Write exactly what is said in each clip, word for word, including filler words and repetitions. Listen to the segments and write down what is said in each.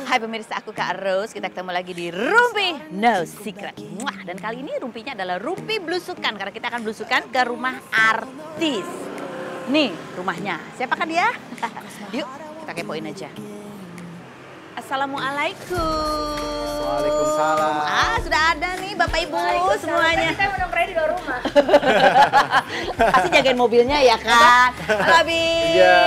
Hai pemirsa, aku Kak Rose. Kita ketemu lagi di Rumpi No Secret. Wah, dan kali ini rumpinya adalah rumpi belusukan. Karena kita akan belusukan ke rumah artis. Nih rumahnya. Siapakah dia? Yuk kita kepoin aja. Assalamualaikum. Waalaikumsalam. Ah, sudah ada nih Bapak Ibu semuanya. Kita mau nongkrongnya di luar rumah. Pasti jagain mobilnya ya kan? Halo Habib. Iya.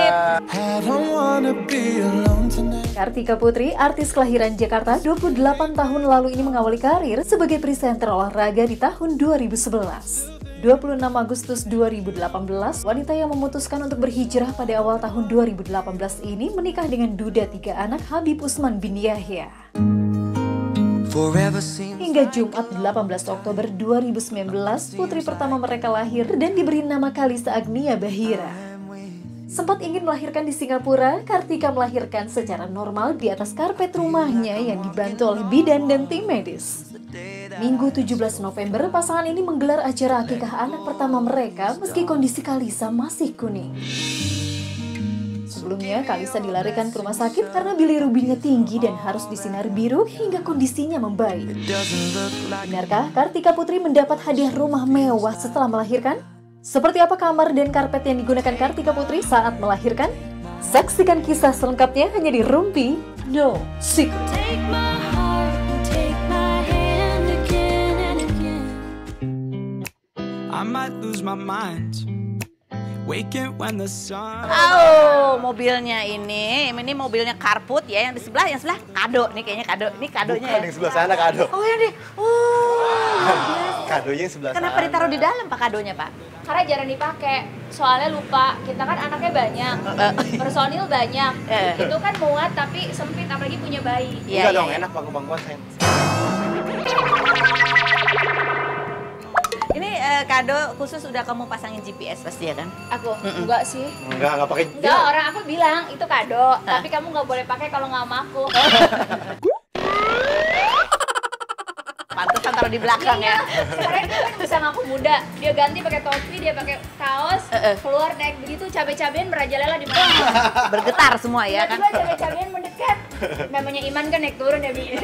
Kartika Putri, artis kelahiran Jakarta, dua puluh delapan tahun lalu ini mengawali karir sebagai presenter olahraga di tahun dua ribu sebelas. dua puluh enam Agustus dua ribu delapan belas, wanita yang memutuskan untuk berhijrah pada awal tahun dua ribu delapan belas ini menikah dengan duda tiga anak Habib Usman bin Yahya. Hingga Jumat delapan belas Oktober dua ribu sembilan belas, putri pertama mereka lahir dan diberi nama Kalisa Agnia Bahira. Sempat ingin melahirkan di Singapura, Kartika melahirkan secara normal di atas karpet rumahnya yang dibantu oleh bidan dan tim medis. Minggu tujuh belas November, pasangan ini menggelar acara akikah anak pertama mereka meski kondisi Kalisa masih kuning. Sebelumnya, Kalisa dilarikan ke rumah sakit karena bilirubinnya tinggi dan harus disinar biru hingga kondisinya membaik. Benarkah Kartika Putri mendapat hadiah rumah mewah setelah melahirkan? Seperti apa kamar dan karpet yang digunakan Kartika Putri saat melahirkan? Saksikan kisah selengkapnya hanya di Rumpi No Secret. I might lose my mind, waking when the sun. Oh, mobilnya ini, ini mobilnya Karput ya, yang di sebelah, yang sebelah kado nih kayaknya kado, ini kadonya. Bukan ya. yang sebelah sana kado. Oh ya deh, oh. Kadonya yang sebelah Kenapa sana. ditaruh di dalam Pak kadonya Pak? Karena jarang dipakai, soalnya lupa. Kita kan anaknya banyak, personil banyak. Eh. Itu kan muat tapi sempit, apalagi punya bayi. Iya, Enggak iya, dong, iya. enak bangku-bangkuan saya. Ini eh, kado khusus udah kamu pasangin G P S pasti ya kan? Aku enggak sih. Enggak, enggak pakai. Enggak, orang aku bilang itu kado, tapi kamu nggak boleh pakai kalau nggak sama aku. Pantesan taruh di belakang ya. Sekarang dia kan bisa ngaku muda. Dia ganti pakai topi, dia pakai kaos, Eh, eh. keluar naik begitu cabe-cabean merajalela di mana. Bergetar semua ya kan? Tiba-tiba cabe-cabean mendekat. Namanya Iman kan naik turun ya, Bi.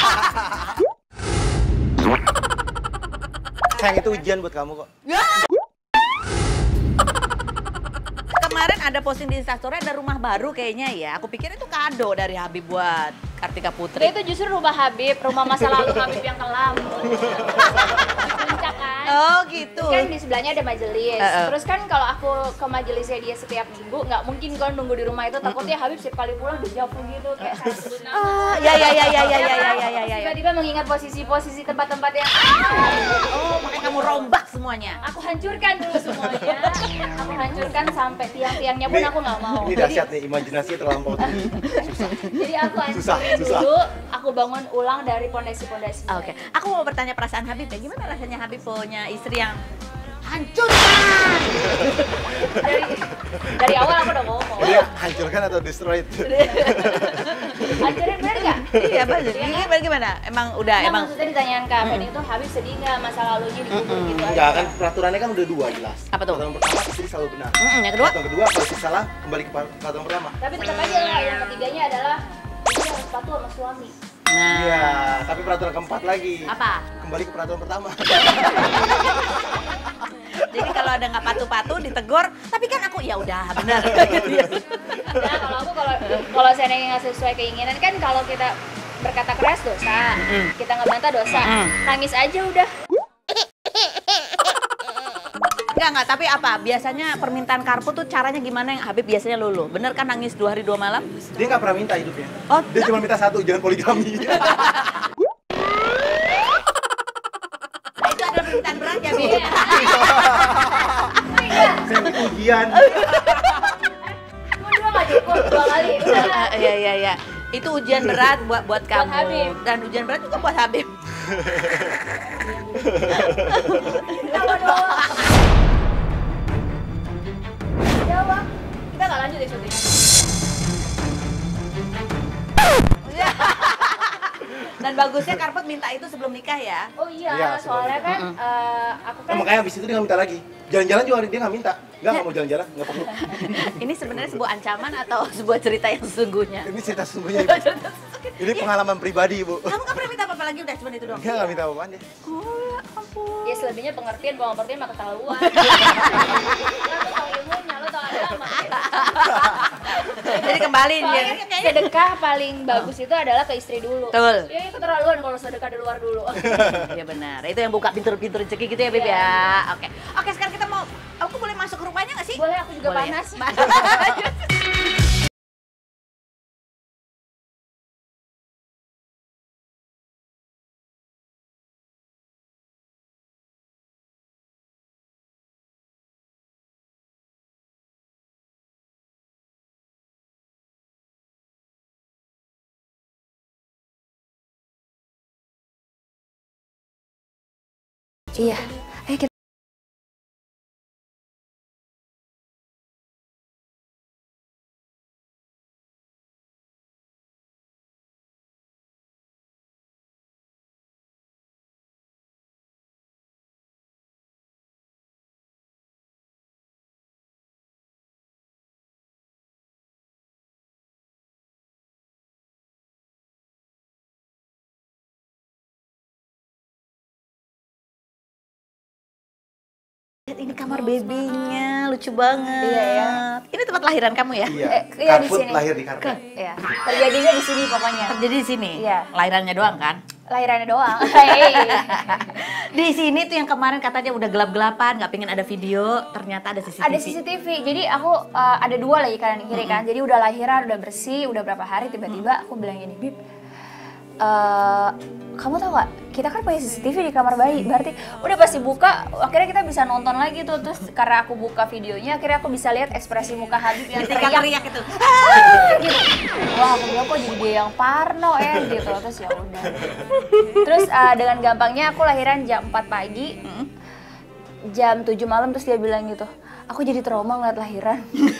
Sayang, itu ujian buat kamu kok. Kemarin ada posting di Instastory ada rumah baru kayaknya ya. Aku pikir itu kado dari Habib buat Kartika Putri. Itu justru rumah Habib, rumah masa lalu Habib yang kelam. Puncak kan. Oh gitu. Terus kan di sebelahnya ada majelis. Uh, uh. Terus kan kalau aku ke majelisnya dia setiap minggu, nggak mungkin kan nunggu di rumah itu. Takutnya Habib setiap kali pulang dijapu gitu kayak saya sebut nama. Oh, ya ya ya ya ya ya ya ya ya ya. Tiba-tiba mengingat posisi-posisi tempat-tempat yang Oh, makanya kamu rombak semuanya. aku hancurkan dulu semuanya. Aku hancurkan sampai tiang-tiangnya pun aku nggak mau. Ini dahsyat nih, imajinasinya terlampau tinggi. Jadi aku Susah, hancurin susah. dulu, aku bangun ulang dari pondasi-pondasi. Oke, aku mau bertanya perasaan Habib ya. Gimana rasanya Habib punya istri yang hancurkan? Dari, dari awal aku udah ngomong. Dia hancurkan atau destroyed? Hancurin bener nggak? Iya, bener. Iya kan? Gimana, gimana? Emang udah, Nah, emang. maksudnya ditanyain ke Amin itu Habib sedih nggak masa lalunya dikubur gitu Enggak, aja. kan peraturannya kan udah dua jelas. Apa tuh? Peraturan pertama istri selalu benar. Mm-mm, yang kedua? Peraturan kedua kalau istri salah kembali ke peraturan pertama. Tapi tetap aja lah, yang ketiganya adalah dia harus patuh sama suami. Nah, Iya, tapi peraturan keempat lagi. apa? Kembali ke peraturan pertama. Jadi kalau ada nggak patuh-patuh ditegur, tapi kan aku ya udah benar. Nah, kalau aku kalau kalau seandainya nggak sesuai keinginan kan kalau kita berkata keras dosa, kita ngebantah dosa, Mm. nangis aja udah. Enggak, enggak, tapi apa? Biasanya permintaan Karput tuh caranya gimana yang Habib biasanya lulu? Bener kan nangis dua hari dua malam? Dia nggak pernah minta hidupnya. Oh, Dia cuma minta satu, jangan poligami. Nah, itu adalah permintaan berat ya, Bi? Saya minta ujian. Cuma dua nggak cukup, dua kali. Udah. Iya, iya, iya. Itu ujian berat buat buat kamu. Habib. Dan ujian berat juga buat Habib. Kenapa doang? Jawab. Kita nggak lanjut ya syuting. Dan bagusnya Karput minta itu sebelum nikah ya. Oh iya, Iya, soalnya kan eh, aku kan Nah, makanya habis itu dia nggak minta lagi. Jalan-jalan juga dia nggak minta. Nggak, nggak mau jalan-jalan, nggak perlu. Ini sebenarnya sebuah ancaman atau sebuah cerita yang sesungguhnya? Ini cerita sesungguhnya. Ibu. Ini pengalaman pribadi, Bu. Kamu nggak pernah minta apa-apa lagi, udah cuma itu doang. Enggak, enggak minta apa-apaan deh. Oh, ampun. Ya selebihnya pengertian, kalau nggak pengertian mah keterlaluan. Lo tau ilmunya, lo tau agama. Jadi kembali dia. Soalnya sedekah paling bagus itu adalah ke istri dulu. Betul. Ya keterlaluan kalau sedekah di luar dulu. Iya benar. Itu yang buka pintu-pintu rezeki gitu ya, Beb Iya. ya. Oke. Oke, sekarang kita mau aku boleh masuk ke rumahnya nggak sih? Boleh, aku juga Boleh ya? panas. Iya. Ayo kita Lihat ini kamar babynya, lucu banget. Iya, ya. Ini tempat lahiran kamu ya? Iya. Eh, iya, di Karpet sini. lahir di karpet. Iya. Terjadinya di sini pokoknya. Terjadi di sini. Iya. Lahirannya doang kan? Lahirannya doang. Hei. Di sini tuh yang kemarin katanya udah gelap-gelapan, nggak pengen ada video, ternyata ada C C T V. Ada C C T V. Jadi aku uh, ada dua lagi kanan kiri kan. Jadi udah lahiran, udah bersih, udah berapa hari tiba-tiba aku bilang gini, Bib, uh, kamu tau gak? Kita kan punya C C T V di kamar bayi. Berarti udah pasti buka, akhirnya kita bisa nonton lagi tuh. Terus karena aku buka videonya, akhirnya aku bisa lihat ekspresi muka Habib yang teriak Teriak-teriak itu. gitu. Wah, aku bilang kok jadi dia yang parno ya gitu. Terus ya udah. Terus uh, dengan gampangnya aku lahiran jam empat pagi. Jam tujuh malam terus dia bilang gitu. Aku jadi trauma ngeliat lahiran.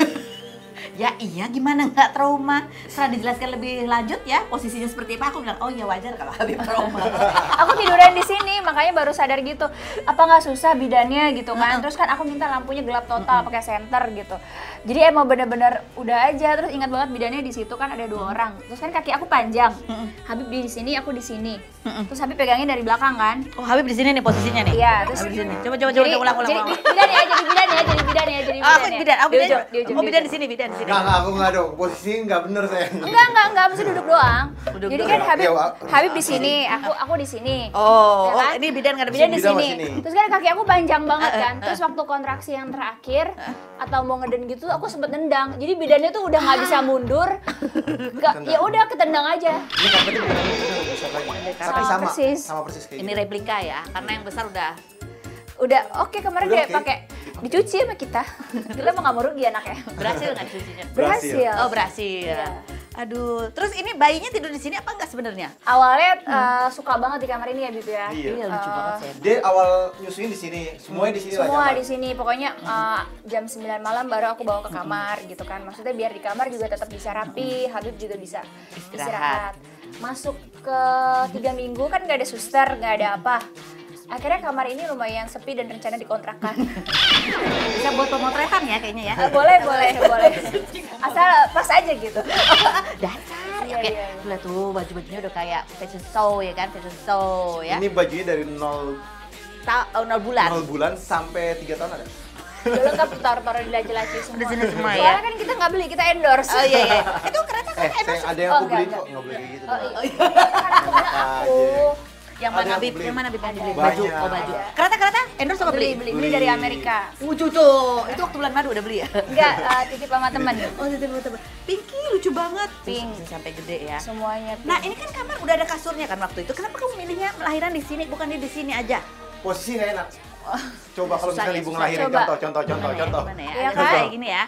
Ya iya, gimana nggak trauma? Setelah dijelaskan lebih lanjut ya, posisinya seperti apa, aku bilang, oh iya wajar kalau Habib trauma. Aku tiduran di sini, makanya baru sadar gitu. Apa nggak susah bidannya gitu kan? Terus kan aku minta lampunya gelap total, pakai senter gitu. Jadi emang bener-bener udah aja. Terus ingat banget bidannya di situ kan ada dua orang. Terus kan kaki aku panjang. Habib di sini, aku di sini. Terus Habib pegangnya dari belakang kan? Oh Habib di sini nih posisinya nih. Iya, terus Habib di sini. Coba coba coba jadi, coba ulang ulang jadi ulang. bidan ya, jadi bidan ya, jadi bidan ya, jadi Oh, aku bidan ya. bidan, aku Di bidan. ujung, di ujung, Oh di bidan ujung. di sini, bidan di sini. Enggak, enggak, aku enggak dong. Posisinya enggak bener, sayang. Enggak, enggak, enggak, mesti duduk doang. Duduk Jadi doang. kan Habib, Ya, Wak. Habib di sini, aku aku di sini. Oh, Ya oh kan? ini bidan nggak ada Bidan di Bidan sini. di sini. Terus kan kaki aku panjang banget Eh, eh, kan. Terus waktu kontraksi yang terakhir atau mau ngeden gitu, aku sempet nendang. Jadi bidannya tuh udah nggak bisa mundur. Ke- ya udah ketendang aja. Ini karpetnya bukan yang besar lagi. Tapi Sama sama, persis. sama persis kayak Ini gitu. replika ya, karena yang besar udah. Udah oke kemarin Udah dia oke. pakai dicuci sama kita. Kita mau nggak mau rugi anaknya. Berhasil nggak cucinya? Berhasil. Oh berhasil. Iya. Aduh, terus ini bayinya tidur di sini apa enggak sebenarnya? Awalnya eh, suka banget di kamar ini ya Bib ya. Iya. Iya lucu Eh, banget sih. Dia awal nyusuin di sini, semuanya di sini lah. Semua nyaman. di sini, pokoknya uh, jam sembilan malam baru aku bawa ke kamar gitu kan. Maksudnya biar di kamar juga tetap bisa rapi, Habib juga bisa Istirahat. istirahat. Masuk ke tiga minggu kan nggak ada suster, nggak ada apa. Akhirnya kamar ini lumayan sepi dan rencana dikontrakan. Bisa buat pemotretan ya kayaknya ya. Eh, boleh, boleh, boleh. Asal pas aja gitu. Dasar. Iya, Oke, iya, iya. lihat tuh baju-bajunya udah kayak fashion show ya kan, fashion show ya. Ini bajunya dari nol, Ta- oh, nol bulan. nol bulan sampai tiga tahun ada. Udah lengkap taruh-taruh di laci-laci semua. Udah sini semua ya. Soalnya kan kita nggak beli, kita endorse. Oh iya iya. Itu kereta kan Eh, sayang, ada yang Oh, aku enggak, beli enggak. kok, nggak boleh kayak gitu. Oh, dong. iya. Kan aku bilang aku. Yang Ada mana yang Bib? beli. Yang mana Bib yang dibeli? Banyak. Baju, oh baju. Ada. Kereta-kereta endorse apa Beli, beli? beli, beli dari Amerika. Uh, cucu. Itu waktu bulan madu udah beli ya? Enggak, uh, titip sama temen. Oh, titip teman. Pinky lucu banget. Pink. Bisa sampai gede ya. Semuanya pink. Nah, ini kan kamar udah ada kasurnya kan waktu itu. Kenapa kamu milihnya melahiran di sini bukan di sini aja? Posisi nggak enak. Coba kalau Susah misalnya ya, ibu susah. ngelahirin, Coba. contoh, contoh, contoh, Gimana ya, contoh. Gimana ya? Iya Ada kan? kayak gini ya.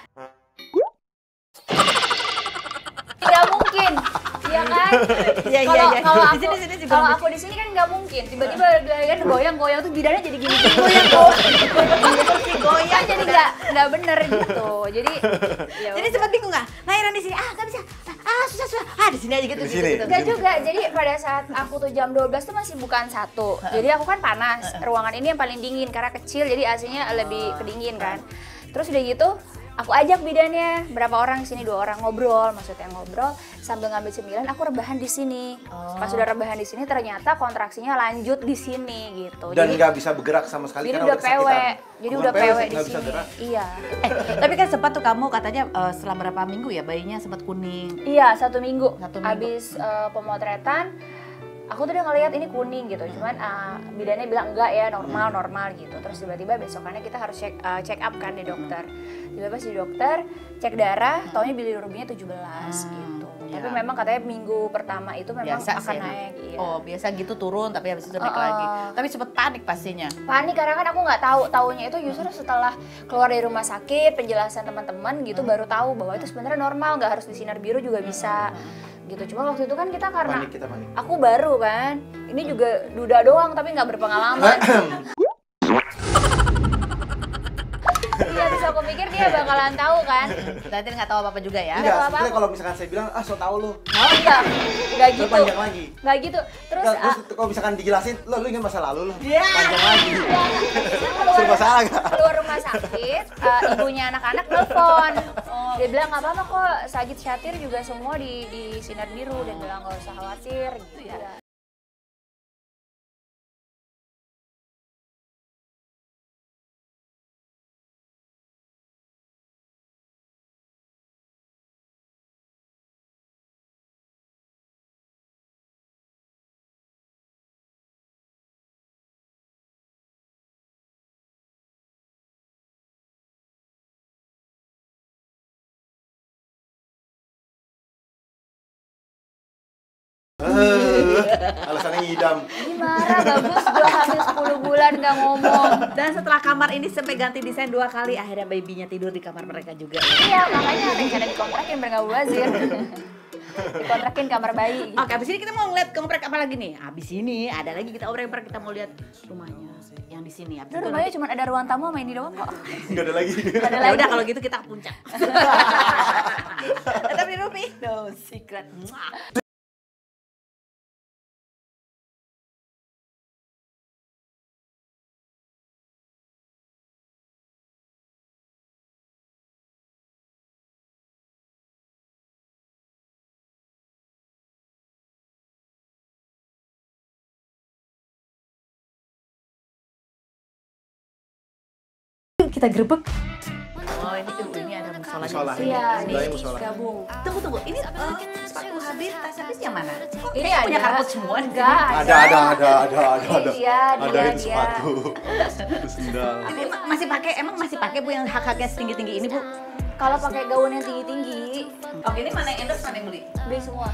Tidak mungkin, ya kan? Iya, iya, Kalau iya. kalau Di aku, sini, sini juga kalau mungkin. aku di sini kan nggak mungkin. Tiba-tiba kan goyang-goyang tuh bidannya jadi gini. Goyang goyang. Si goyang Kan jadi nggak nggak bener gitu. Jadi, ya Jadi sempat bingung nggak? Lahiran di sini, ah nggak bisa, ah susah susah, ah di sini aja gitu. Di gitu, sini. gitu. Enggak juga, jadi pada saat aku tuh jam dua belas tuh masih bukan satu. Jadi aku kan panas, ruangan ini yang paling dingin karena kecil jadi A C-nya lebih kedingin kan. Terus udah gitu, aku ajak bidannya berapa orang di sini, dua orang ngobrol, maksudnya ngobrol sambil ngambil cemilan. Aku rebahan di sini. Oh. Pas sudah rebahan di sini ternyata kontraksinya lanjut di sini gitu. Dan nggak bisa bergerak sama sekali jadi karena udah udah kesakitan. Jadi Bukan udah P W sih, di nggak bisa sini. gerak. Iya. Eh, tapi kan sempat tuh kamu katanya uh, setelah berapa minggu ya bayinya sempat kuning. Iya, satu minggu. Satu minggu. Habis uh, pemotretan, aku tuh udah ngeliat ini kuning gitu. Cuman uh, bidannya bilang enggak ya, normal normal gitu. Terus tiba-tiba besokannya kita harus check uh, check up kan di dokter. Tiba-tiba pas di dokter cek darah, taunya bilirubinnya tujuh belas gitu. Ya. Tapi memang katanya minggu pertama itu memang Biasa akan sih, naik. Iya. Oh biasa gitu turun tapi habis itu naik Uh-uh. lagi. Tapi sempat panik pastinya. Panik karena kan aku nggak tahu, taunya itu justru setelah keluar dari rumah sakit, penjelasan teman-teman gitu baru tahu bahwa itu sebenarnya normal, nggak harus di sinar biru juga bisa gitu. Cuma waktu itu kan kita karena Panik, kita panik. aku baru kan, ini juga duda doang tapi nggak berpengalaman. Iya, terus aku pikir dia bakalan tahu kan. Berarti nggak tahu apa-apa juga ya? Nggak Enggak, tahu sebetulnya apa-apa. kalau misalkan saya bilang, ah so tau lu. Oh enggak, enggak gitu. panjang lagi. Enggak gitu. Terus, Nggak, terus ah, kalau misalkan dijelasin, lo lu ingat masa lalu lo. Iya. Panjang lagi. keluar, Serba salah nggak? keluar rumah sakit, uh, ibunya anak-anak nelfon. Dia bilang nggak apa-apa kok, Sajid Syatir juga semua di, di sinar biru. Dan bilang nggak usah khawatir gitu ya. Eh, alasannya ngidam. Ini marah, bagus gue hamil sepuluh bulan nggak ngomong. Dan setelah kamar ini sampai ganti desain dua kali, akhirnya babynya tidur di kamar mereka juga. Iya, makanya rencana dikontrakin bergabung wazir. Dikontrakin kamar bayi. Oke, abis ini kita mau ngeliat komplek apa lagi nih? Abis ini ada lagi kita obrol kita mau lihat rumahnya yang di sini. Abis Itu itu rumahnya nanti- cuma ada ruang tamu sama ini doang kok. Nggak ada lagi. Ada Ya lagi. udah kalau gitu kita ke puncak. Tetap di Rupi, no secret. Mwah. Kita gerbek. Oh ini tuh ini ada musola. Musola. di sini. Iya, Sebelahnya ini musola. gabung. Tunggu tunggu, ini uh, sepatu Habib, tas Habib yang mana? Kok Ini kayaknya punya ada. karpet semua di sini? Enggak, Ada, ada, ada, ada, ada, ada. Iya, Ada dia, itu dia. sepatu. Itu sendal. Ini emang masih pakai, emang masih pakai Bu yang hak-haknya setinggi-tinggi ini Bu? Kalau pakai gaun yang tinggi-tinggi, Oke, ini mana yang endorse, mana yang beli? beli semua.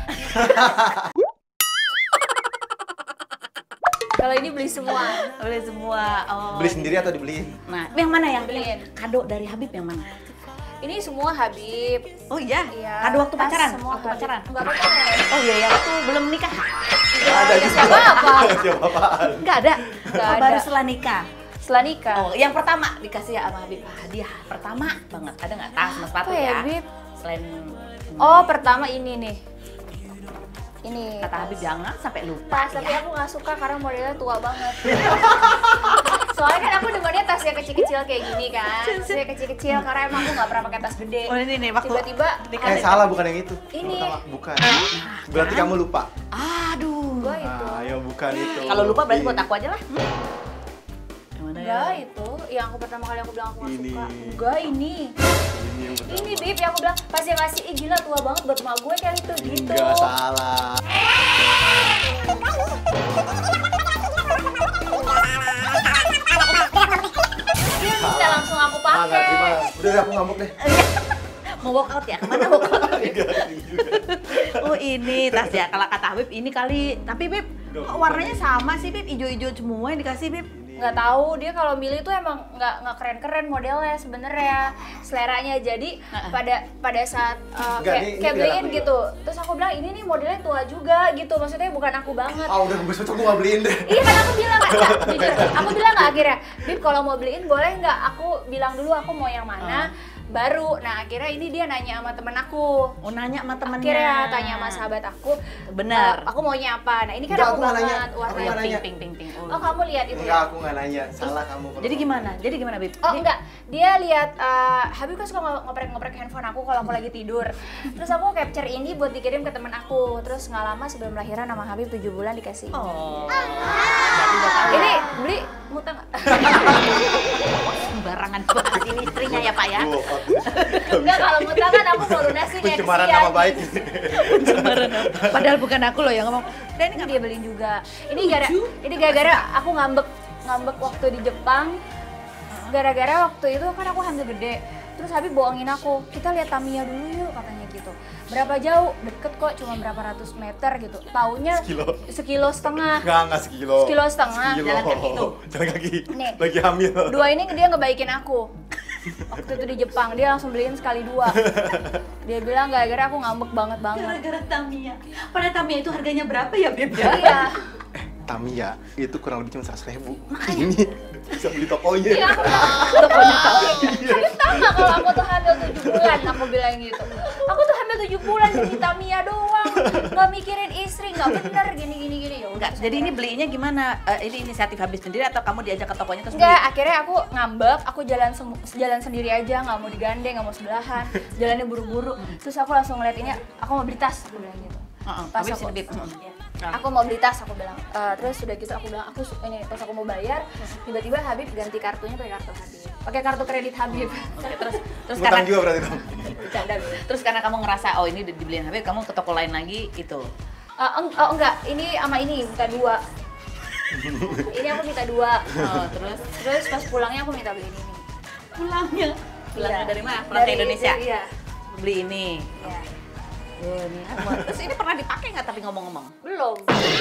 Kalau ini beli semua. Beli semua. Oh. Beli sendiri atau dibeliin? Nah, yang mana yang Beliin. kado dari Habib yang mana? Ini semua Habib. Oh iya, Iya. kado waktu Tas pacaran? semua Waktu Habib. pacaran? Enggak pacaran. Oh iya, ya waktu belum nikah? Enggak Ada ada juga. siapa apa. Siapa apaan? Enggak ada? Nggak Oh, ada. baru setelah nikah? Setelah nikah. Oh, yang pertama dikasih ya sama Habib. Hadiah pertama banget. Ada nggak tas sama sepatu Apa ya, ya? Bib? Selain Oh, pertama ini nih. Ini kata Habib jangan sampai lupa. tas, tapi ya. aku nggak suka karena modelnya tua banget. Soalnya kan aku demennya tas yang kecil-kecil kayak gini kan. Tas yang kecil-kecil karena emang aku nggak pernah pakai tas gede. Oh ini nih waktu Tiba-tiba Eh salah, bukan yang itu. Ini. Pertama, bukan. Berarti kamu lupa. Aduh. gua itu. Ah, ya bukan itu. Kalau lupa berarti buat aku aja lah. Yang mana ya? Enggak itu, yang aku pertama kali aku bilang aku nggak Ini. suka. Enggak ini. Ini yang pertama. Ini Bib yang aku bilang pas dia ngasih, ih gila tua banget buat emak gue kali itu gitu. Enggak salah. Dia minta langsung aku Ah, nggak terima. pakai. Udah deh, aku ngamuk deh. Mau walk out ya? Kemana walk out? Enggak, ini juga. Oh ini tas ya, kalau kata Habib ini kali. Tapi Bib, kok warnanya sama sih Bib? Ijo-ijo semua yang dikasih Bib. Nggak tahu dia kalau milih tuh emang nggak nggak keren-keren modelnya sebenarnya seleranya. Jadi pada pada saat uh, Nggak, kayak ini- ini kayak biar beliin aku gitu, terus aku bilang ini nih modelnya tua juga gitu, maksudnya bukan aku banget. Ah udah bagus banget, aku nggak beliin deh. Iya kan aku bilang nggak, jujur, aku bilang nggak akhirnya, Bib kalau mau beliin boleh nggak? Aku bilang dulu aku mau yang mana, baru. Nah akhirnya ini dia nanya sama temen aku. Oh nanya sama temennya. Akhirnya tanya sama sahabat aku. Bener. "Eh, aku maunya apa? Nah ini kan Enggak, aku aku nggak banget nanya. Aku warnanya. nggak nanya. Pink, pink, pink, pink. Oh kamu lihat itu Enggak, ya? aku nggak nanya. Salah kamu. kalau Jadi ngomong. gimana? Jadi gimana, Bib? Oh Dia- enggak, dia lihat uh, Habib kan suka ngo- ngoprek-ngoprek handphone aku kalau aku lagi tidur. Terus aku capture ini buat dikirim ke temen aku. Terus nggak lama sebelum lahiran nama Habib tujuh bulan dikasih. Oh. Berarti udah tahu. Ini beli ngutang nggak? Sembarangan banget ini istrinya ya, Pak ya. Duh, Enggak, kalau ngutang kan aku mau lunasin ya. pencemaran kesian. nama baik. Pencemaran. Padahal bukan aku loh yang ngomong. Dan Ini dia beliin juga. Ini gara ini gara-gara aku ngambek ngambek waktu di Jepang. Gara-gara waktu itu kan aku hamil gede. Terus Habib bohongin aku, kita lihat Tamiya dulu yuk katanya gitu. Berapa jauh? Deket kok, cuma berapa ratus meter gitu. Taunya Sekilo. sekilo setengah. Enggak, enggak sekilo. Sekilo setengah, Sekilo. jalan kaki tuh. Jalan kaki. Nih. Lagi hamil. Dua ini dia ngebaikin aku. Waktu itu di Jepang, dia langsung beliin sekali dua. Dia bilang gara-gara aku ngambek banget banget. gara-gara Tamiya. Padahal Tamiya itu harganya berapa ya, Bib? Ya? Iya. Tamiya itu kurang lebih cuma seratus ribu. Ini bisa beli tokonya. Iya, aku bilang, Tokonya tahu. Habib tahu nggak kalau aku tuh hamil tujuh bulan, aku bilang gitu. Aku tuh hamil tujuh bulan jadi Tamiya doang, nggak mikirin istri, nggak bener gini gini gini ya. Enggak, jadi ini belinya gimana? Eh, ini inisiatif Habib sendiri atau kamu diajak ke tokonya terus Enggak, beli? akhirnya aku ngambek, aku jalan semu- jalan sendiri aja, nggak mau digandeng, nggak mau sebelahan, jalannya buru-buru. Terus aku langsung ngeliat ini, aku mau beli tas, aku bilang gitu. Heeh, Pas Habib aku, sini, Bib. aku mau beli tas, aku bilang. Eh, terus udah gitu aku bilang, aku su- ini pas aku mau bayar, tiba-tiba Habib ganti kartunya pakai kartu Habib, pakai kartu kredit Habib. Oke, terus terus Ngutang karena juga berarti dong. Bercanda. terus karena kamu ngerasa oh ini udah dibeliin Habib, kamu ke toko lain lagi itu. Eh, eng- oh enggak, ini sama ini minta dua. Ini aku minta dua. Oh, terus Terus pas pulangnya aku minta beli ini. pulangnya. Pulangnya Iya. dari mana? Pulang ke Dari- Indonesia. Iya. Beli ini. Iya. Oh, ini apa? Terus ini pernah dipakai nggak tapi ngomong-ngomong? Belum.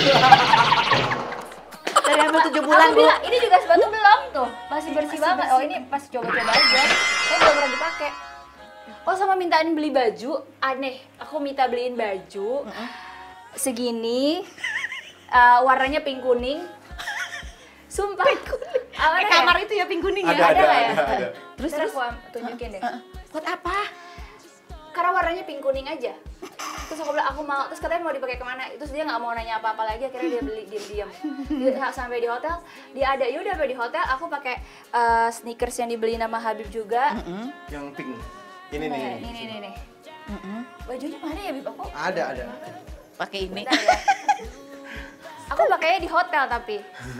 Dari hamil tujuh bulan, Aku Bu. bilang, ini juga sepatu belum tuh, masih bersih banget. Oh ini pas coba-coba aja, saya belum pernah dipakai. Oh sama mintaan beli baju, aneh. Aku minta beliin baju segini, eh, warnanya pink kuning. Sumpah. Pink kuning. Eh, kamar itu ya pink kuning ya? Ada, ada, nggak ya? ada, ada. Terus, Ntar terus? aku am- tunjukin deh. Buat apa? Karena warnanya pink kuning aja. Terus aku bilang aku mau, terus katanya mau dipakai kemana? Terus dia nggak mau nanya apa-apa lagi, akhirnya dia beli diam-diam. Dia sampai di hotel, dia ada, yaudah sampai di hotel aku pakai eh, sneakers yang dibeli nama Habib juga. Yang pink. Ini nih. Nih, nih, nih, nih, nih. Bajunya mana ya Bib aku? Ada, ada. Pakai ini. Bentar ya. Aku pakainya di hotel tapi.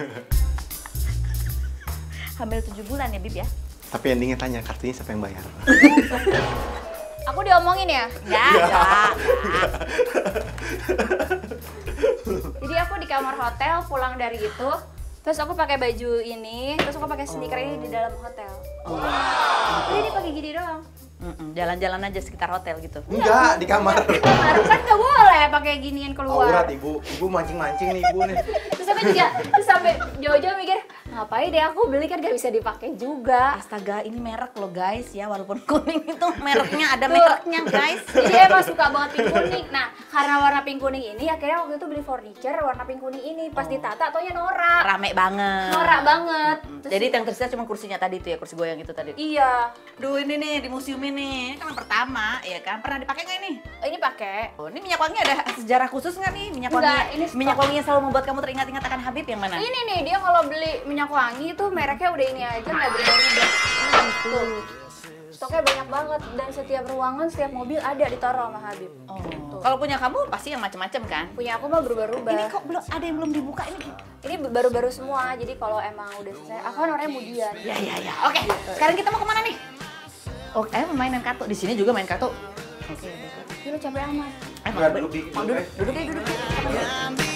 Hamil tujuh bulan ya, Bib ya? Tapi endingnya tanya kartunya siapa yang bayar? Aku diomongin ya. Enggak, enggak. Jadi aku di kamar hotel pulang dari itu, terus aku pakai baju ini, terus aku pakai sneaker ini di dalam hotel. Jadi ini pakai gini doang. Mm-mm, jalan-jalan aja sekitar hotel gitu. Enggak, di kamar. Kamar kan nggak boleh pakai ginian keluar. Aurat ibu, ibu mancing-mancing nih ibu nih. Terus sampai juga, terus sampai jauh-jauh mikir, ngapain deh aku beli kan gak bisa dipakai juga. Astaga, ini merek loh guys ya, walaupun kuning itu mereknya ada mereknya guys. Jadi emang suka banget pink kuning. Nah, karena warna pink kuning ini, akhirnya waktu itu beli furniture warna pink kuning ini. Pas ditata, taunya norak. Rame banget. Norak banget. Terus Jadi yang tersisa cuma kursinya tadi tuh ya, kursi goyang itu tadi. iya, Duh ini nih di museum ini, kan yang pertama ya kan, pernah dipakai nggak ini? ini pakai. Oh ini minyak wangi ada sejarah khusus nggak nih? Minyak wangi, Enggak, ini stok. minyak wangi yang selalu membuat kamu teringat-ingat akan Habib yang mana? Ini nih, dia kalau beli minyak wangi itu mereknya udah ini aja, nggak berubah-ubah. Tuh. Stoknya banyak banget dan setiap ruangan, setiap mobil ada ditaruh sama Habib. Oh. Tuh. Kalau punya kamu pasti yang macam-macam kan? Punya aku mah berubah-ubah. Ini kok belum ada yang belum dibuka ini? Ini baru-baru semua, jadi kalau emang udah selesai, aku kan orangnya mudian. Ya ya ya. Oke, sekarang kita mau kemana nih? Oh, eh mainan kartu. Di sini juga main kartu. Oke. Ini capek amat. Eh, Enggak, duduk di- mau duduk, duduk deh, duduk deh.